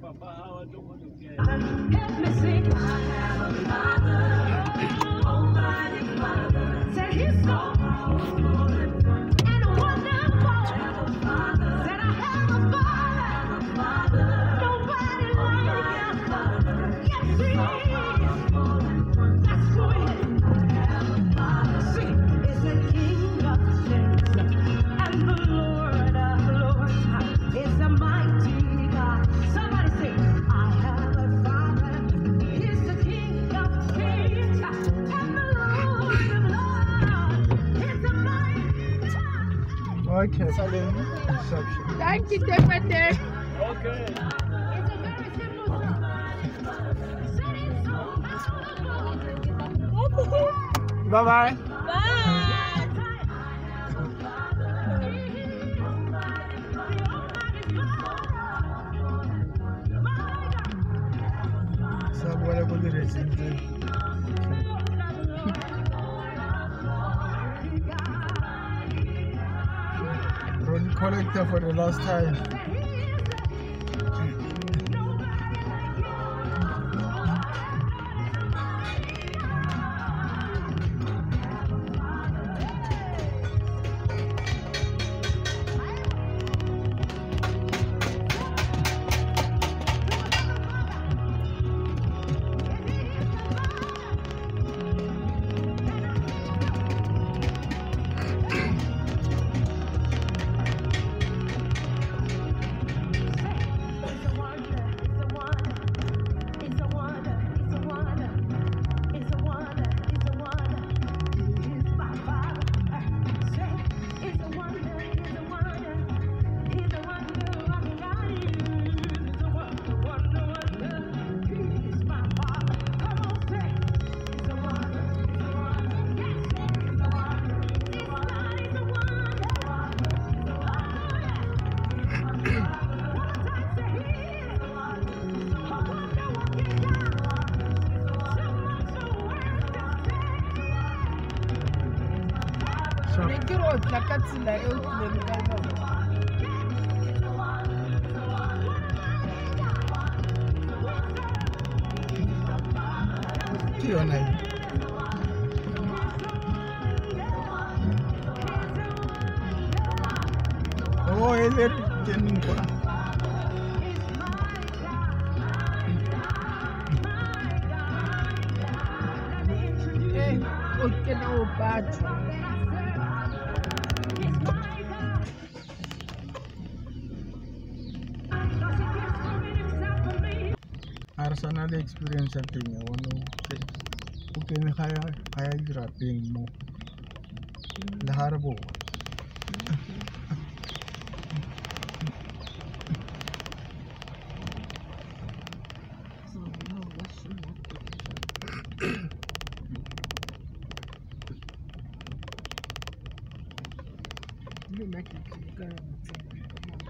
Help me sing. I have a Father, Almighty Father. Say He's so powerful and wonderful. Said I have a Father, nobody like Him. Yes, He is. Let's go ahead. Sing. Is the King of Kings and the Lord of Lords. Is the mighty God. Somebody say, I have a Father. He's the King of Kings and the Lord of Lords. He's the mighty God. Okay. Thank you, Deputy. It's Okay. a very simple song. Said it's so powerful. Bye bye. So what are we going to do? Run collector for the last time. Oh, is it? Personal experience thing, I want to say. Okay, I dropping mo. Laharabo. You make it